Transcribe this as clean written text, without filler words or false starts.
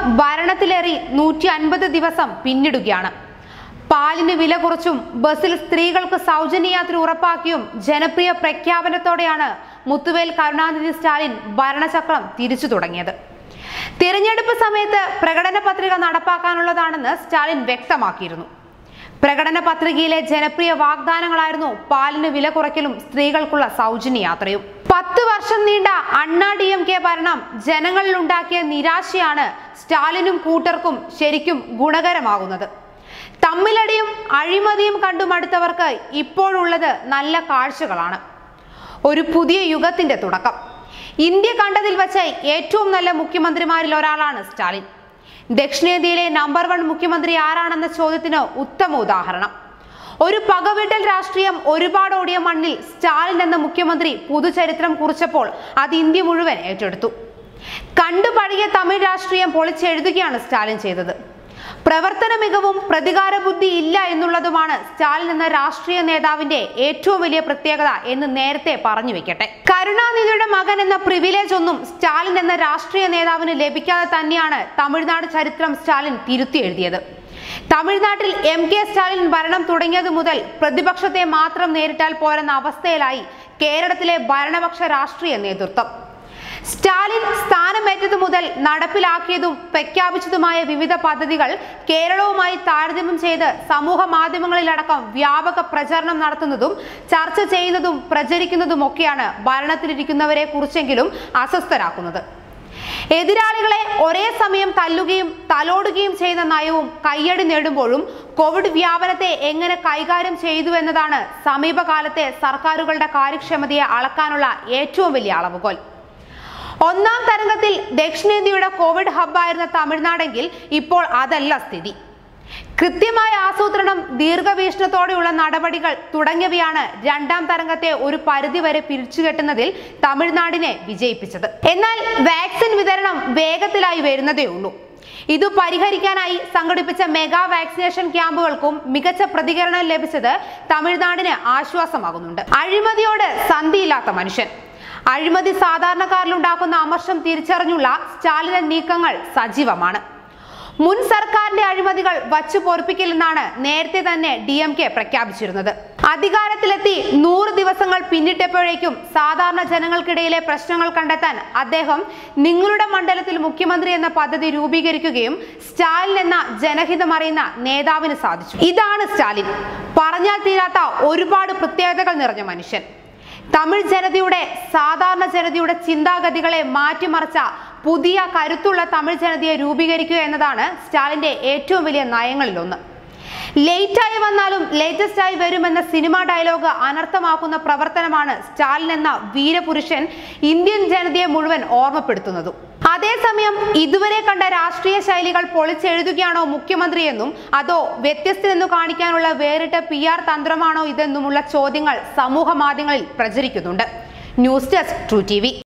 ഭരണത്തിലേറി 150 ദിവസം പിന്നിടുകയാണ്. പാലിന് വില കുറച്ചും ബസ്സിൽ സ്ത്രീകൾക്ക് സൗജന്യ യാത്ര ഉറപ്പാക്കിയും ജനപ്രിയ പ്രഖ്യാപനത്തോടെയാണ് മുത്തുവേൽ കരുണാനിധി സ്റ്റാലിൻ ഭരണചക്രം തിരിച്ചു തുടങ്ങിയത്. തിരഞ്ഞെടുപ്പ് സമയത്ത് പ്രകടന പത്രിക നടപ്പാക്കാനുള്ളതാണെന്ന് സ്റ്റാലിൻ വ്യക്തമാക്കിയിരുന്നു. പ്രകടന പത്രികയിലെ ജനപ്രിയ വാഗ്ദാനങ്ങളായിരുന്നു പാലിന് വില കുറയ്ക്കലും സ്ത്രീകൾക്കുള്ള സൗജന്യ യാത്രയും. 10 വർഷം നീണ്ട അണ്ണാ DMK ഭരണം ജനങ്ങളിൽ ഉണ്ടാക്കിയ നിരാശയാണ് സ്റ്റാലിനും കൂട്ടർക്കും ശരിക്കും ഗുണകരമാകുന്നത്. തമ്മിലടിയും അഴിമതിയും കണ്ടുമടുത്തവർക്ക് ഇപ്പോഴുള്ളത് നല്ല കാഴ്ചകളാണ്. ഒരു പുതിയ യുഗത്തിന്റെ തുടക്കം. ഇന്ത്യ കണ്ടതിൽ വച്ച് ഏറ്റവും നല്ല മുഖ്യമന്ത്രിമാരിൽ ഒരാളാണ് സ്റ്റാലിൻ. ദക്ഷിണേന്ത്യയിലെ നമ്പർ 1 മുഖ്യമന്ത്രി ആരാണെന്ന ചോദ്യത്തിന് ഉത്തമ ഉദാഹരണം. ഒരു പകവീട്ടൽ രാഷ്ട്രീയം ഒരുപാട് ഓടിയ മണ്ണിൽ സ്റ്റാലിൻ എന്ന മുഖ്യമന്ത്രി പുതുചരിത്രം കുറിച്ചപ്പോൾ അത് ഇന്ത്യ മുഴുവൻ ഏറ്റെടുത്തു. കണ്ടു പഴകിയ തമിഴ് രാഷ്ട്രീയം പൊളിച്ചെഴുതുകയാണ് സ്റ്റാലിൻ ചെയ്തത്. പ്രവർത്തന മികവും പ്രതികാര ബുദ്ധി ഇല്ല എന്നുള്ളതുമാണ് സ്റ്റാലിൻ എന്ന രാഷ്ട്രീയ നേതാവിന്റെ ഏറ്റവും വലിയ പ്രത്യേകത എന്ന് നേരത്തെ പറഞ്ഞു വെക്കട്ടെ. കരുണാനിധിയുടെ മകൻ എന്ന പ്രിവിലേജ് ഒന്നും സ്റ്റാലിൻ എന്ന രാഷ്ട്രീയ നേതാവിന് ലഭിക്കാതെ തന്നെയാണ് തമിഴ്നാട് ചരിത്രം സ്റ്റാലിൻ തിരുത്തി എഴുതിയത്. തമിഴ്നാട്ടിൽ MK സ്റ്റാലിൻ ഭരണം തുടങ്ങിയത് മുതൽ പ്രതിപക്ഷത്തെ മാത്രം നേരിട്ടാൽ പോരെന്ന അവസ്ഥയിലായി കേരളത്തിലെ ഭരണപക്ഷ രാഷ്ട്രീയ നേതൃത്വം. സ്റ്റാലിൻ സ്ഥാനമേറ്റതു മുതൽ നടപ്പിലാക്കിയതും പ്രഖ്യാപിച്ചതുമായ വിവിധ പദ്ധതികൾ കേരളവുമായി താരതമ്യം ചെയ്ത് സമൂഹ മാധ്യമങ്ങളിലടക്കം വ്യാപക പ്രചരണം നടത്തുന്നതും ചർച്ച ചെയ്യുന്നതും പ്രചരിക്കുന്നതുമൊക്കെയാണ് ഭരണത്തിലിരിക്കുന്നവരെ കുറിച്ചെങ്കിലും അസ്വസ്ഥരാക്കുന്നത്. എതിരാളികളെ ഒരേ സമയം തല്ലുകയും തലോടുകയും ചെയ്യുന്ന നയവും കയ്യടി നേടുമ്പോഴും കോവിഡ് വ്യാപനത്തെ എങ്ങനെ കൈകാര്യം ചെയ്തു എന്നതാണ് സമീപകാലത്തെ സർക്കാരുകളുടെ കാര്യക്ഷമതയെ അളക്കാനുള്ള ഏറ്റവും വലിയ അളവുകോൽ. ഒന്നാം തരംഗത്തിൽ ദക്ഷിണേന്ത്യയുടെ കോവിഡ് ഹബ്ബായിരുന്ന തമിഴ്നാടെങ്കിൽ ഇപ്പോൾ അതല്ല സ്ഥിതി. കൃത്യമായ ആസൂത്രണം, ദീർഘവീക്ഷണത്തോടെയുള്ള നടപടികൾ തുടങ്ങിയവയാണ് രണ്ടാം തരംഗത്തെ ഒരു പരിധിവരെ പിരിച്ചുകെട്ടുന്നതിൽ തമിഴ്നാടിനെ വിജയിപ്പിച്ചത്. എന്നാൽ വാക്സിൻ വിതരണം വേഗത്തിലായി വരുന്നതേ ഉള്ളൂ. ഇത് പരിഹരിക്കാനായി സംഘടിപ്പിച്ച മെഗാ വാക്സിനേഷൻ ക്യാമ്പുകൾക്കും മികച്ച പ്രതികരണം ലഭിച്ചത് തമിഴ്നാടിന് ആശ്വാസമാകുന്നുണ്ട്. അഴിമതിയോട് സന്ധിയില്ലാത്ത മനുഷ്യൻ. അഴിമതി സാധാരണക്കാരിലുണ്ടാക്കുന്ന അമർഷം തിരിച്ചറിഞ്ഞുള്ള സ്റ്റാലിൻ നീക്കങ്ങൾ സജീവമാണ്. മുൻ സർക്കാരിന്റെ അഴിമതികൾ വച്ചു പൊറുപ്പിക്കില്ലെന്നാണ് നേരത്തെ തന്നെ DMK പ്രഖ്യാപിച്ചിരുന്നത്. അധികാരത്തിലെത്തി 100 ദിവസങ്ങൾ പിന്നിട്ടപ്പോഴേക്കും സാധാരണ ജനങ്ങൾക്കിടയിലെ പ്രശ്നങ്ങൾ കണ്ടെത്താൻ അദ്ദേഹം നിങ്ങളുടെ മണ്ഡലത്തിൽ മുഖ്യമന്ത്രി എന്ന പദ്ധതി രൂപീകരിക്കുകയും സ്റ്റാലിൻ എന്ന ജനഹിതം അറിയുന്ന നേതാവിന് സാധിച്ചു. ഇതാണ് സ്റ്റാലിൻ. പറഞ്ഞാൽ തീരാത്ത ഒരുപാട് പ്രത്യേകതകൾ നിറഞ്ഞ മനുഷ്യൻ. തമിഴ് ജനതയുടെ, സാധാരണ ജനതയുടെ ചിന്താഗതികളെ മാറ്റിമറിച്ച പുതിയ കരുത്തുള്ള തമിഴ് ജനതയെ രൂപീകരിക്കുക എന്നതാണ് സ്റ്റാലിന്റെ ഏറ്റവും വലിയ നയങ്ങളിലൊന്ന്. ലേറ്റായി വന്നാലും ലേറ്റസ്റ്റ് ആയി വരുമെന്ന സിനിമാ ഡയലോഗ് അനർത്ഥമാക്കുന്ന പ്രവർത്തനമാണ് സ്റ്റാലിൻ എന്ന വീരപുരുഷൻ ഇന്ത്യൻ ജനതയെ മുഴുവൻ ഓർമ്മപ്പെടുത്തുന്നതും. അതേസമയം ഇതുവരെ കണ്ട രാഷ്ട്രീയ ശൈലികൾ പൊളിച്ചെഴുതുകയാണോ മുഖ്യമന്ത്രിയെന്നും അതോ വ്യത്യസ്തനെന്നു കാണിക്കാനുള്ള വേറിട്ട PR തന്ത്രമാണോ ഇതെന്നുമുള്ള ചോദ്യങ്ങൾ സമൂഹ മാധ്യമങ്ങളിൽ പ്രചരിക്കുന്നുണ്ട്. News desk TruTV.